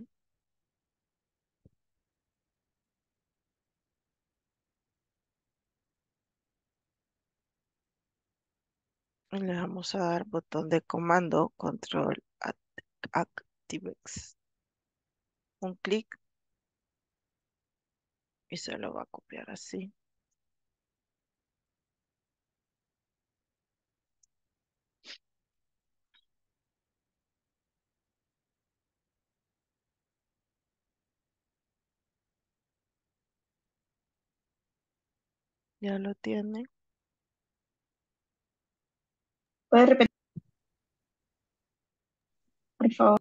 Y le vamos a dar botón de comando, control, Act- ActiveX. Un clic y se lo va a copiar así. Ya lo tiene. ¿Puede repetir, por favor?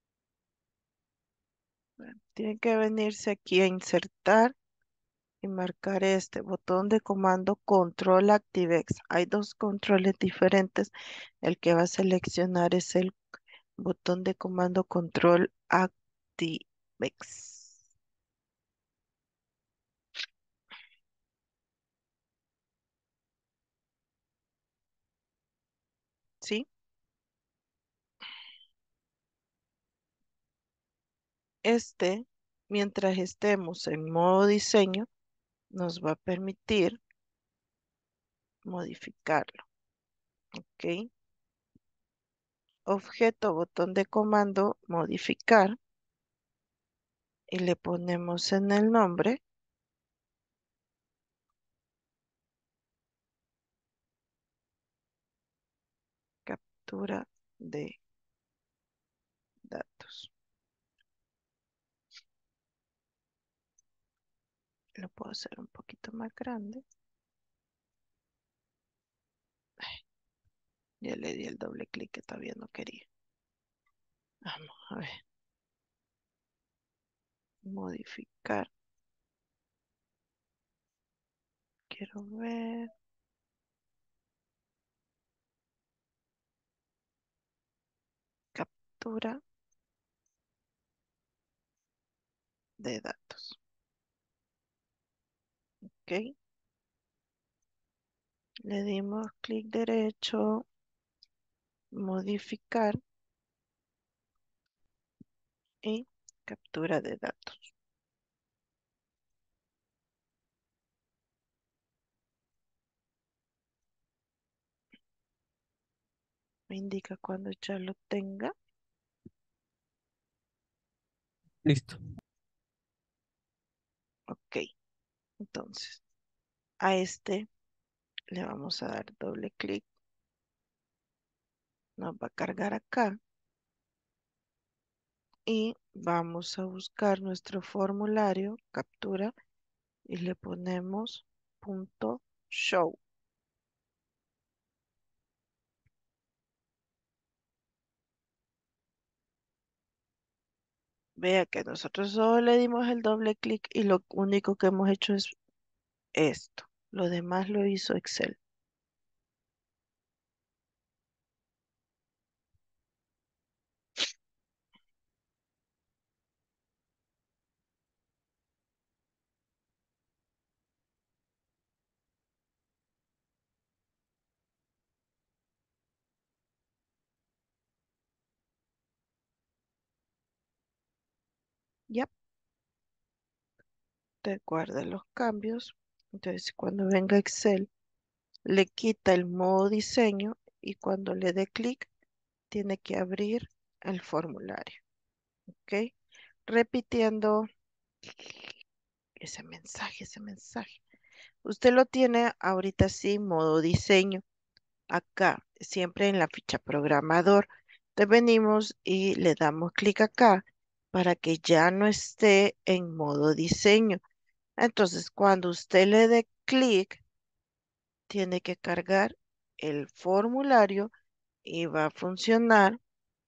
Bueno, tiene que venirse aquí a insertar y marcar este botón de comando control ActiveX. Hay dos controles diferentes. El que va a seleccionar es el botón de comando control ActiveX. ¿Sí? Este, mientras estemos en modo diseño, nos va a permitir modificarlo. ¿Ok? Objeto, botón de comando, modificar. Y le ponemos en el nombre captura de datos. Lo puedo hacer un poquito más grande. Ya le di el doble clic que todavía no quería. Vamos a ver. Modificar. Quiero ver. Captura de datos. Ok. Le dimos clic derecho. Modificar. Y captura de datos. Me indica cuando ya lo tenga. Listo. Ok, entonces a este le vamos a dar doble clic. Nos va a cargar acá y vamos a buscar nuestro formulario, captura, y le ponemos punto show. Vea que nosotros solo le dimos el doble clic y lo único que hemos hecho es esto. Lo demás lo hizo Excel. Ya, te guarda los cambios. Entonces, cuando venga Excel, le quita el modo diseño y cuando le dé clic, tiene que abrir el formulario. ¿Ok? Repitiendo ese mensaje, ese mensaje. Usted lo tiene ahorita sí, modo diseño. Acá, siempre en la ficha programador, te venimos y le damos clic acá para que ya no esté en modo diseño. Entonces, cuando usted le dé clic, tiene que cargar el formulario y va a funcionar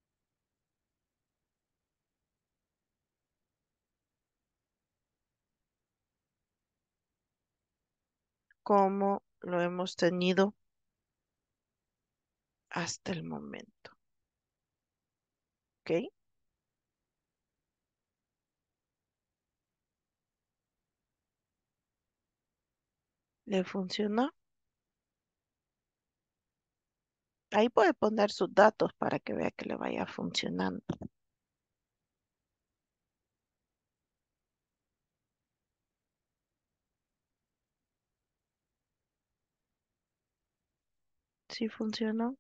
como lo hemos tenido hasta el momento. ¿Ok? ¿Le funcionó? Ahí puede poner sus datos para que vea que le vaya funcionando. ¿Sí funcionó?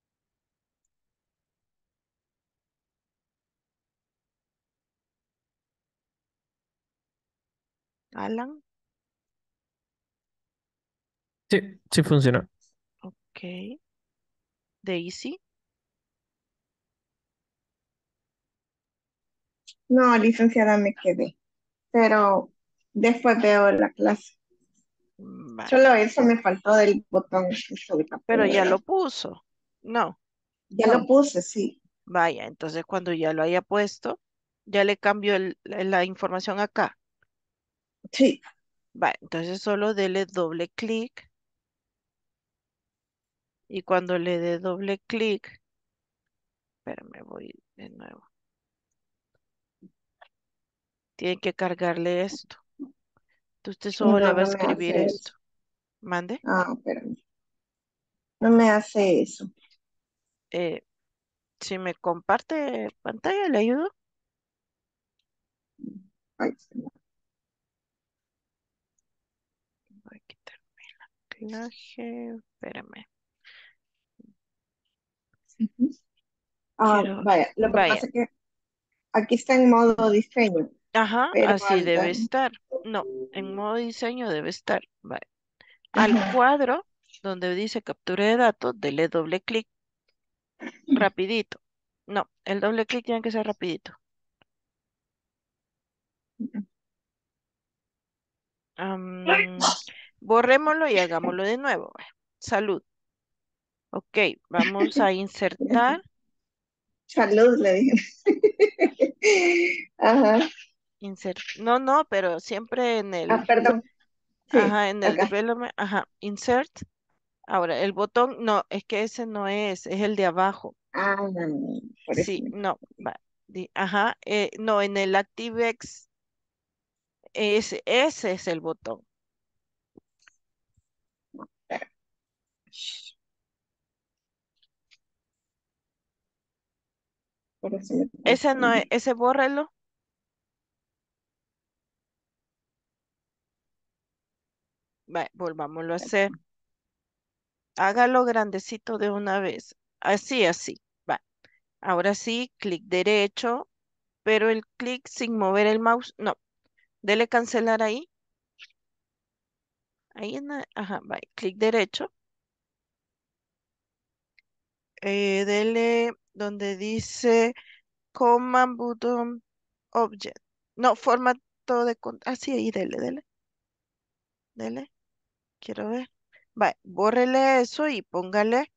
Alan, Sí, sí funciona. ok. Daisy, No, licenciada, me quedé, pero después veo la clase. vaya. Solo eso me faltó del botón eso de Pero captura de ya lo datos. puso. No, Ya lo puse, sí. vaya. Entonces cuando ya lo haya puesto, ya le cambio el- la la información acá. Sí. Vaya, entonces solo dele doble clic y cuando le dé doble clic, espérame, voy de nuevo. Tiene que cargarle esto. Entonces usted solo le No, va a no me escribir hace esto. eso. Mande. Ah, espérame. No me hace eso. Eh, si me comparte pantalla, ¿le ayudo? Ay, sí. Voy a quitar el anclaje. Espérame. Ujú. Ah, Quiero, vaya, lo que vaya. pasa es que aquí está en modo diseño, Ajá, pero así al debe dar, estar. No, en modo diseño debe estar. Vaya. Al ujú, cuadro donde dice captura de datos, dele doble clic rapidito. No, el doble clic tiene que ser rapidito. Am, borrémoslo y hagámoslo de nuevo. Vaya. Salud. Ok, vamos a insertar. salud, le dije. Ajá. Insert, no, no, pero siempre en Ah, el, perdón. Sí, ajá, en el acá. development, ajá, insert. Ahora, el botón, no, es que ese no es, es el de abajo. Ah, por eso Sí, me no, confundí. va, di- ajá, eh, no, en el ActiveX, ese, ese es el botón. Espera. Por eso me Ese no es, confundí. ese bórrelo, va, volvámoslo a hacer. Hágalo grandecito de una vez. Así, así. Va. Ahora sí, clic derecho, pero el clic sin mover el mouse. No, dele cancelar ahí. Ahí en la- ajá, va. Clic derecho. Eh, dele donde dice Command Button Object. No, formato de... con- Ah, sí, ahí dele, dele, dele. Quiero ver. Va, bórrele eso y póngale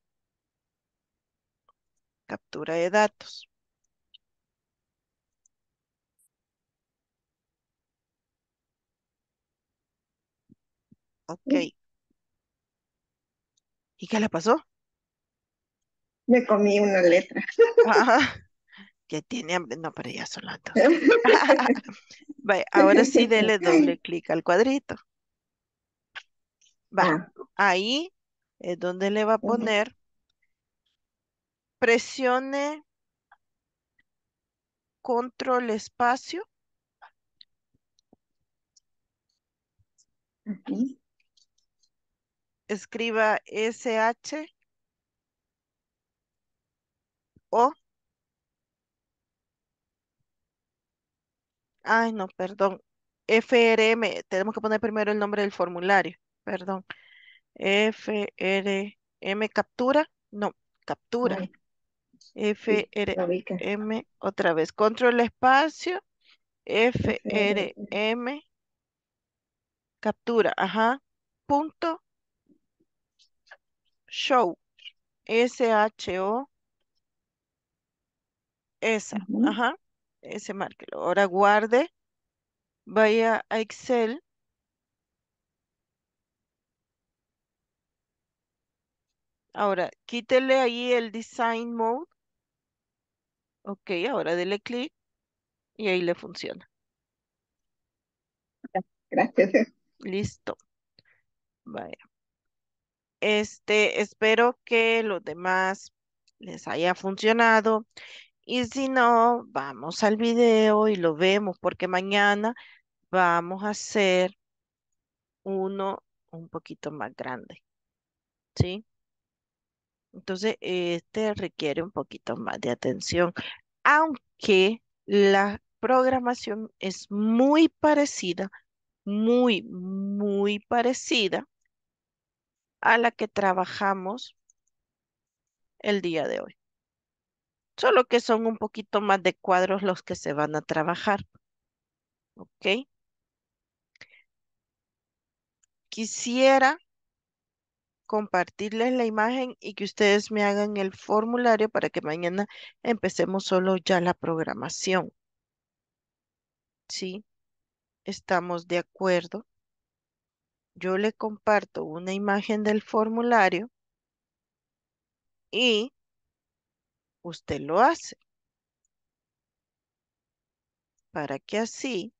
captura de datos. Ok. ¿Y qué le pasó? Me comí una letra. Ah, que tiene hambre. No, pero ya son las dos. Va, ahora sí dele doble clic al cuadrito. Va, Ah, ahí es donde le va a ujú, poner, presione control espacio, ujú, escriba S H O, ay no, perdón, F R M, tenemos que poner primero el nombre del formulario, perdón, F R M captura, no, captura, ay, sí, lo vi que F R M otra vez, control espacio, F R. F R M captura, ajá, punto show, S H O, esa, Ujú, ajá, ese márquelo. Ahora guarde, vaya a Excel, ahora quítele ahí el Design Mode, ok, ahora dele clic y ahí le funciona. gracias. Listo, vaya. Este, espero que los demás les haya funcionado y si no, vamos al video y lo vemos porque mañana vamos a hacer uno un poquito más grande, ¿sí? Entonces, este requiere un poquito más de atención, aunque la programación es muy parecida, muy, muy parecida a la que trabajamos el día de hoy. Solo que son un poquito más de cuadros los que se van a trabajar, ¿ok? Quisiera compartirles la imagen y que ustedes me hagan el formulario para que mañana empecemos solo ya la programación, ¿sí? ¿Estamos de acuerdo? Yo le comparto una imagen del formulario y usted lo hace para que así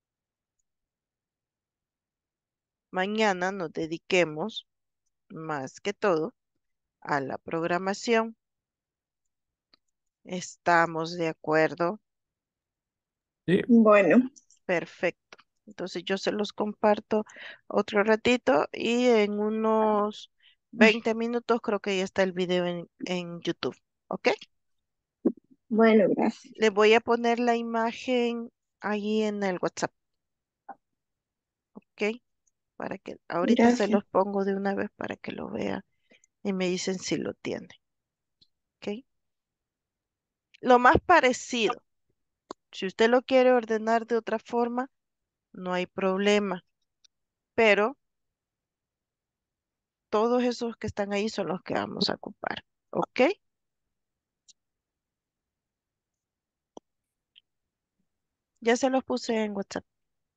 mañana nos dediquemos más que todo a la programación. ¿Estamos de acuerdo? Sí, Bueno, Perfecto. Entonces yo se los comparto otro ratito y en unos veinte minutos creo que ya está el video en, en YouTube. ¿Ok? bueno, gracias. Le voy a poner la imagen ahí en el WhatsApp. ¿Ok? Para que ahorita se Gracias. los pongo de una vez para que lo vean y me dicen si lo tienen. ¿Ok? Lo más parecido. Si usted lo quiere ordenar de otra forma, no hay problema. Pero todos esos que están ahí son los que vamos a ocupar. ¿Ok? Ya se los puse en WhatsApp.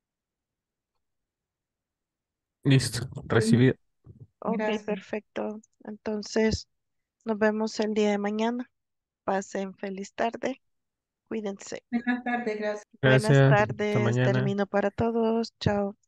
listo, Bueno, recibido. Ok, Gracias. perfecto. Entonces, nos vemos el día de mañana. Pasen feliz tarde. Cuídense. Buenas tardes, gracias. Buenas Gracias, hasta tardes. mañana. Termino para todos. Chao.